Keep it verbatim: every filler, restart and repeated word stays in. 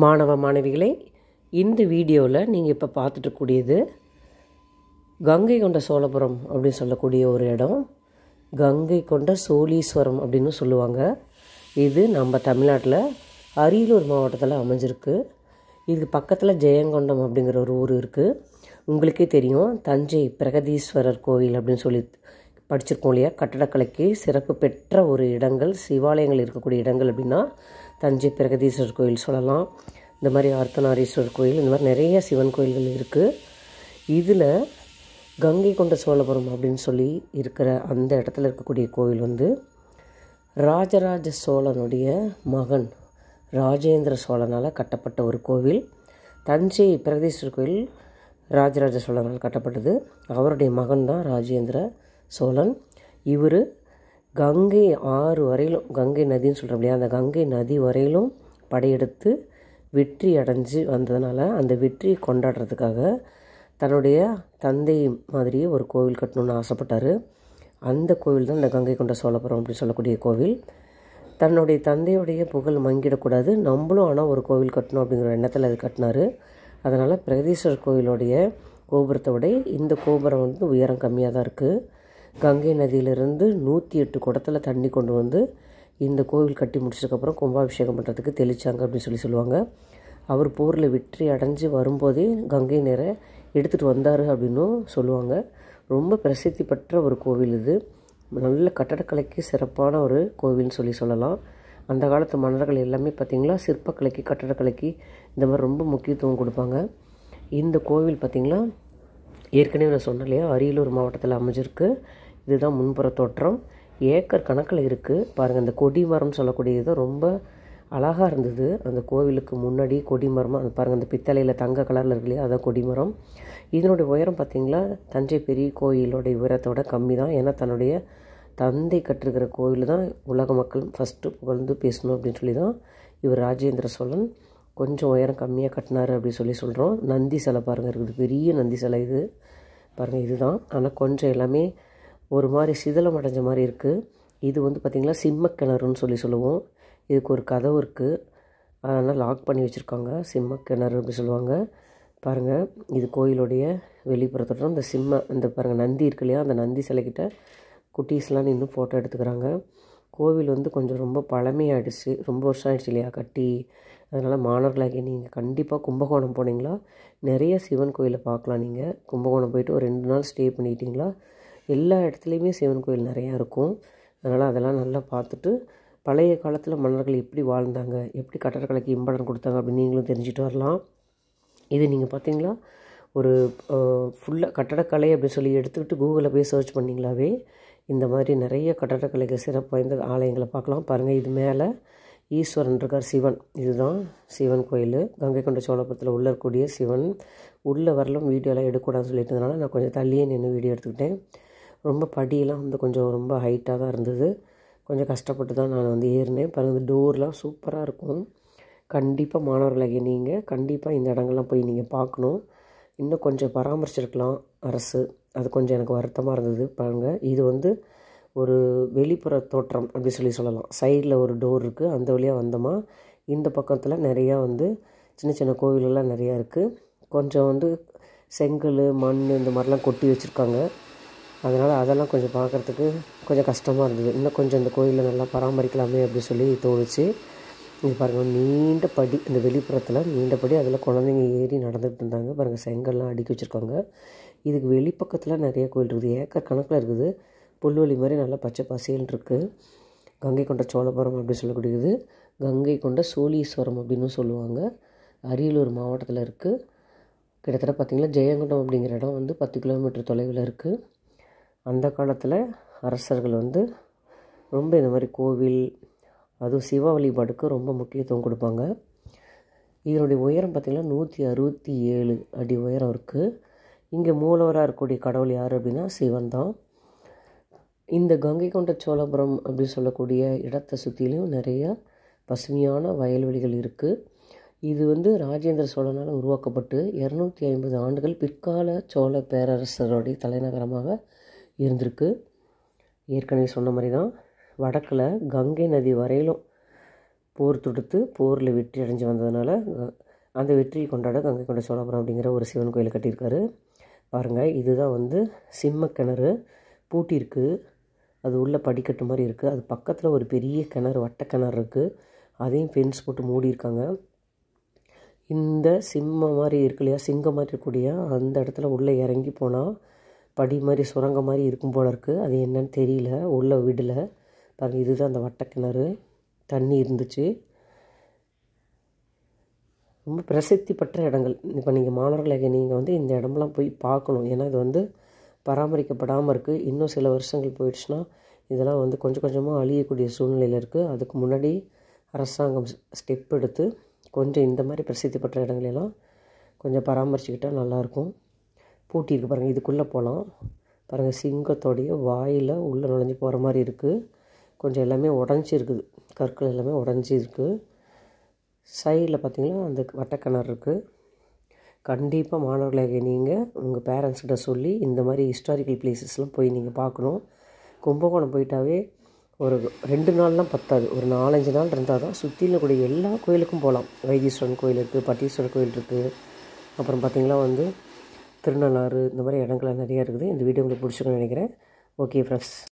மாணவ மாணவிகளே, இந்த வீடியோவில் நீங்கள் இப்போ பார்த்துட்டுக்கூடியது கங்கை கொண்ட சோழபுரம் அப்படின்னு சொல்லக்கூடிய ஒரு இடம். கங்கை கொண்ட சோழீஸ்வரம் அப்படின்னு சொல்லுவாங்க. இது நம்ம தமிழ்நாட்டில் அரியலூர் மாவட்டத்தில் அமைஞ்சிருக்கு. இது பக்கத்தில் ஜெயங்கொண்டம் அப்படிங்கிற ஒரு ஊர் இருக்குது. உங்களுக்கே தெரியும், தஞ்சை பிரகதீஸ்வரர் கோவில் அப்படின்னு சொல்லி படிச்சிருக்கோம் இல்லையா. கட்டடக்கலைக்கு சிறப்பு பெற்ற ஒரு இடங்கள், சிவாலயங்கள் இருக்கக்கூடிய இடங்கள் அப்படின்னா தஞ்சை பிரகதீஸ்வரர் கோயில் சொல்லலாம். இந்த மாதிரி அர்த்தநாரீஸ்வரர் கோயில், இந்த மாதிரி நிறைய சிவன் கோயில்கள் இருக்குது. இதில் கங்கை கொண்ட சோழபுரம் அப்படின்னு சொல்லி இருக்கிற அந்த இடத்துல இருக்கக்கூடிய கோவில் வந்து ராஜராஜ சோழனுடைய மகன் ராஜேந்திர சோழனால் கட்டப்பட்ட ஒரு கோவில். தஞ்சை பிரகதீஸ்வரர் கோயில் ராஜராஜ சோழனால் கட்டப்பட்டது. அவருடைய மகன் தான் ராஜேந்திர சோழன். இவர் கங்கை ஆறு வரையிலும், கங்கை நதின்னு சொல்கிறோம் இல்லையா, அந்த கங்கை நதி வரையிலும் படையெடுத்து வெற்றி அடைஞ்சு வந்ததுனால அந்த வெற்றியை கொண்டாடுறதுக்காக தன்னுடைய தந்தை மாதிரியே ஒரு கோவில் கட்டணுன்னு ஆசைப்பட்டார். அந்த கோவில் தான் இந்த கங்கை கொண்ட சோழபுரம் அப்படின்னு சொல்லக்கூடிய கோவில். தன்னுடைய தந்தையுடைய புகழ் மங்கிடக்கூடாது, நம்மளும் ஆனால் ஒரு கோவில் கட்டணும் அப்படிங்கிற எண்ணத்தில் அது கட்டினார். அதனால் பிரகதீஸ்வரர் கோவிலுடைய கோபுரத்தை விட இந்த கோபுரம் வந்து உயரம் கம்மியாக தான் இருக்குது. கங்கை நதியிலிருந்து நூற்றி எட்டு குடத்தில் தண்ணி கொண்டு வந்து இந்த கோவில் கட்டி முடிச்சதுக்கப்புறம் கும்பாபிஷேகம் பண்ணுறதுக்கு தெளித்தாங்க அப்படின்னு சொல்லி சொல்லுவாங்க. அவர் போரில் வெற்றி அடைஞ்சு வரும்போதே கங்கை நீரை எடுத்துகிட்டு வந்தார் அப்படின்னும் சொல்லுவாங்க. ரொம்ப பிரசித்தி பெற்ற ஒரு கோவில் இது. நல்ல கட்டடக்கலைக்கு சிறப்பான ஒரு கோவில்னு சொல்லி சொல்லலாம். அந்த காலத்து மன்னர்கள் எல்லாமே பார்த்திங்களா சிற்பக்கலைக்கு, கட்டடக்கலைக்கு இந்த மாதிரி ரொம்ப முக்கியத்துவம் கொடுப்பாங்க. இந்த கோவில் பார்த்திங்களா ஏற்கனவே நான் சொன்னேன் இல்லையா, அரியலூர் மாவட்டத்தில் அமைஞ்சிருக்கு. இதுதான் முன்புற தோற்றம். ஏக்கர் கணக்கில் இருக்குது பாருங்கள். இந்த கொடிமரம் சொல்லக்கூடியது ரொம்ப அழகாக இருந்தது. அந்த கோவிலுக்கு முன்னாடி கொடிமரமாக அது பாருங்கள், அந்த பித்தளையில் தங்க கலரில் இருக்கு இல்லையா, அதான் கொடிமரம். இதனுடைய உயரம் பார்த்திங்களா தஞ்சை பெரிய கோயிலோடைய உயரத்தோட கம்மி தான். ஏன்னா தன்னுடைய தந்தை கட்டிருக்கிற கோவில் தான் உலக மக்கள் ஃபஸ்ட்டு புகழ்ந்து பேசணும் அப்படின்னு சொல்லி தான் இவர் ராஜேந்திர சோழன் கொஞ்சம் உயரம் கம்மியாக கட்டினார் அப்படின்னு சொல்லி சொல்கிறோம். நந்தி சிலை பாருங்கள் இருக்குது, பெரிய நந்தி சிலை இது பாருங்கள். இதுதான் ஆனால் கொஞ்சம் எல்லாமே ஒரு மாதிரி சிதிலம் அடைஞ்ச மாதிரி இருக்குது. இது வந்து பார்த்திங்களா சிம்மக்கிணறுன்னு சொல்லி சொல்லுவோம். இதுக்கு ஒரு கதவு இருக்குது, அதனால் லாக் பண்ணி வச்சுருக்காங்க. சிம்மக்கிணறு அப்படி சொல்லுவாங்க. பாருங்கள், இது கோயிலுடைய வெளிப்புறத்தோட்டம். இந்த சிம்ம இந்த பாருங்கள் நந்தி இருக்கு இல்லையா, அந்த நந்தி சிலைக்கிட்ட குட்டீஸ்லாம் இன்னும் ஃபோட்டோ எடுத்துக்கிறாங்க. கோவில் வந்து கொஞ்சம் ரொம்ப பழமையாகிடுச்சு, ரொம்ப வருஷம் ஆகிடுச்சு இல்லையா கட்டி. அதனால் மாணவர்களாகிய நீங்கள் கண்டிப்பாக கும்பகோணம் போனீங்களா நிறைய சிவன் கோயிலை பார்க்கலாம். நீங்கள் கும்பகோணம் போயிட்டு ஒரு ரெண்டு நாள் ஸ்டே பண்ணிக்கிட்டிங்களா எல்லா இடத்துலையுமே சிவன் கோயில் நிறையா இருக்கும். அதனால் அதெல்லாம் நல்லா பார்த்துட்டு பழைய காலத்தில் மன்னர்கள் எப்படி வாழ்ந்தாங்க, எப்படி கட்டடக்கலைக்கு இம்பார்ட்டன்ட் கொடுத்தாங்க அப்படின்னு நீங்களும் தெரிஞ்சுட்டு வரலாம். இது நீங்கள் பார்த்தீங்களா ஒரு ஃபுல்லாக கட்டடக்கலை அப்படின்னு சொல்லி எடுத்துக்கிட்டு கூகுளில் போய் சர்ச் பண்ணிங்களாவே இந்த மாதிரி நிறைய கட்டடக்கலைக்கு சிறப்பு வாய்ந்த ஆலயங்களை பார்க்கலாம். பாருங்கள், இது மேலே ஈஸ்வரன் இருக்கார், சிவன். இதுதான் சிவன் கோயில், கங்கை கொண்ட சோழபுரத்தில் உள்ள இருக்கக்கூடிய சிவன். உள்ளே வரலும் வீடியோலாம் எடுக்கக்கூடாதுன்னு சொல்லிட்டதுனால நான் கொஞ்சம் தள்ளியே நின்று வீடியோ எடுத்துக்கிட்டேன். ரொம்ப படியெல்லாம் வந்து கொஞ்சம் ரொம்ப ஹைட்டாக தான் இருந்தது. கொஞ்சம் கஷ்டப்பட்டு தான் நான் வந்து ஏறினேன். பாருங்கள், டோர்லாம் சூப்பராக இருக்கும். கண்டிப்பாக மாணவர்களாகிய நீங்கள் கண்டிப்பாக இந்த இடங்கள்லாம் போய் நீங்கள் பார்க்கணும். இன்னும் கொஞ்சம் பராமரிச்சிருக்கலாம் அரசு, அது கொஞ்சம் எனக்கு வருத்தமாக இருந்தது. பாருங்கள், இது வந்து ஒரு வெளிப்புற தோற்றம் அப்படி சொல்லி சொல்லலாம். சைடில் ஒரு டோர் இருக்குது, அந்த வழியாக வந்தோமா இந்த பக்கத்தில் நிறையா வந்து சின்ன சின்ன கோவிலெல்லாம் நிறையா இருக்குது. கொஞ்சம் வந்து செங்கல் மண் இந்த மாதிரிலாம் கொட்டி வச்சுருக்காங்க. அதனால் அதெல்லாம் கொஞ்சம் பார்க்குறதுக்கு கொஞ்சம் கஷ்டமாக இருந்தது. இன்னும் கொஞ்சம் இந்த கோயிலில் நல்லா பராமரிக்கலாமே அப்படின்னு சொல்லி தோணுச்சு. இது பாருங்கள், நீண்ட படி, இந்த வெளிப்புறத்தில் நீண்ட படி, அதில் குழந்தைங்க ஏறி நடந்துகிட்டு இருந்தாங்க. பாருங்கள், செங்கல்லாம் அடுக்கி வச்சுருக்காங்க. இதுக்கு வெளிப்பக்கத்தில் நிறைய கோயில் இருக்குது, ஏக்கர் கணக்கில் இருக்குது. புல்வெளி மாதிரி நல்லா பச்சை பசேல்னு இருக்குது. கங்கை கொண்ட சோழபுரம் அப்படின்னு சொல்லக்கூடியது கங்கை கொண்ட சோழீஸ்வரம் அப்படின்னு சொல்லுவாங்க. அரியலூர் மாவட்டத்தில் இருக்குது. கிட்டத்தட்ட பார்த்திங்கன்னா ஜெயங்கொண்டம் அப்படிங்கிற இடம் வந்து பத்து கிலோமீட்டர் தொலைவில் இருக்குது. அந்த காலத்தில் அரசர்கள் வந்து ரொம்ப இந்த மாதிரி கோவில், அதுவும் சிவ வழிபாடுக்கு ரொம்ப முக்கியத்துவம் கொடுப்பாங்க. இதனுடைய உயரம் பார்த்திங்கன்னா நூற்றி அறுபத்தி ஏழு அடி உயரம் இருக்குது. இங்கே மூலவராக இருக்கக்கூடிய கடவுள் யார் அப்படின்னா சிவன் தான். இந்த கங்கை கொண்ட சோழபுரம் அப்படின்னு சொல்லக்கூடிய இடத்தை சுற்றிலையும் நிறைய பசுமையான வயல்வெளிகள் இருக்குது. இது வந்து ராஜேந்திர சோழனால் உருவாக்கப்பட்டு இரநூத்தி ஐம்பது ஆண்டுகள் பிற்கால சோழ பேரரசருடைய தலைநகரமாக இருந்திருக்கு. ஏற்கனவே சொன்ன மாதிரி தான் வடக்கில் கங்கை நதி வரையிலும் போர் தொடுத்து போரில் வெற்றி அடைஞ்சு வந்ததுனால அந்த வெற்றியை கொண்டாட கங்கை கொண்ட சோழபுரம் அப்படிங்கிற ஒரு சிவன் கோயிலை கட்டியிருக்காரு. பாருங்கள், இதுதான் வந்து சிம்ம கிணறு பூட்டியிருக்கு. அது உள்ள படிக்கட்டு மாதிரி இருக்குது. அது பக்கத்தில் ஒரு பெரிய கிணறு, வட்ட கிணறு இருக்குது. அதையும் ஃபென்ஸ் போட்டு மூடியிருக்காங்க. இந்த சிம்மம் மாதிரி இருக்கு இல்லையா, சிங்கம் மாதிரி இருக்கக்கூடிய அந்த இடத்துல உள்ளே இறங்கி போனால் படி மாதிரி சுரங்க மாதிரி இருக்கும் போல இருக்குது. அது என்னன்னு தெரியல, உள்ளே விடலை. பாருங்கள், இதுதான் அந்த வட்ட கிணறு. தண்ணி இருந்துச்சு. ரொம்ப பிரசித்தி பெற்ற இடங்கள். இப்போ நீங்கள் மாணவர்களாக நீங்கள் வந்து இந்த இடம்லாம் போய் பார்க்கணும். ஏன்னா இது வந்து பராமரிக்கப்படாமல் இருக்குது. இன்னும் சில வருஷங்கள் போயிடுச்சுன்னா இதெல்லாம் வந்து கொஞ்சம் கொஞ்சமாக அழியக்கூடிய சூழ்நிலையில் இருக்குது. அதுக்கு முன்னாடி அரசாங்கம் ஸ்டெப் எடுத்து கொஞ்சம் இந்த மாதிரி பிரசித்தி பெற்ற இடங்களெல்லாம் கொஞ்சம் பராமரிச்சுக்கிட்டால் நல்லாயிருக்கும். பூட்டியிருக்கு பாருங்கள், இதுக்குள்ளே போகலாம். பாருங்கள், சிங்கத்தோடைய வாயில் உள்ளே நுழைஞ்சு போகிற மாதிரி இருக்குது. கொஞ்சம் எல்லாமே உடஞ்சி இருக்குது, கற்கள் எல்லாமே உடஞ்சி இருக்குது. சைடில் பார்த்திங்கன்னா அந்த வட்டக்கிணறு இருக்குது. கண்டிப்பாக மாணவர்களாக நீங்கள் உங்கள் பேரண்ட்ஸ்கிட்ட சொல்லி இந்த மாதிரி ஹிஸ்டாரிக்கல் பிளேசஸ்லாம் போய் நீங்கள் பார்க்கணும். கும்பகோணம் போயிட்டாவே ஒரு ரெண்டு நாள்லாம் பத்தாது, ஒரு நாலஞ்சு நாள் இருந்தால் தான் சுற்றில கூடிய எல்லா கோயிலுக்கும் போகலாம். வைத்தீஸ்வரன் கோயில் இருக்குது, பட்டீஸ்வரர் கோயில் இருக்குது, அப்புறம் பார்த்திங்கன்னா வந்து திருநள்ளாறு, இந்த மாதிரி இடங்கள்லாம் நிறையா இருக்குது. இந்த வீடியோ உங்களுக்கு பிடிச்சிருக்குன்னு நினைக்கிறேன். Okay friends.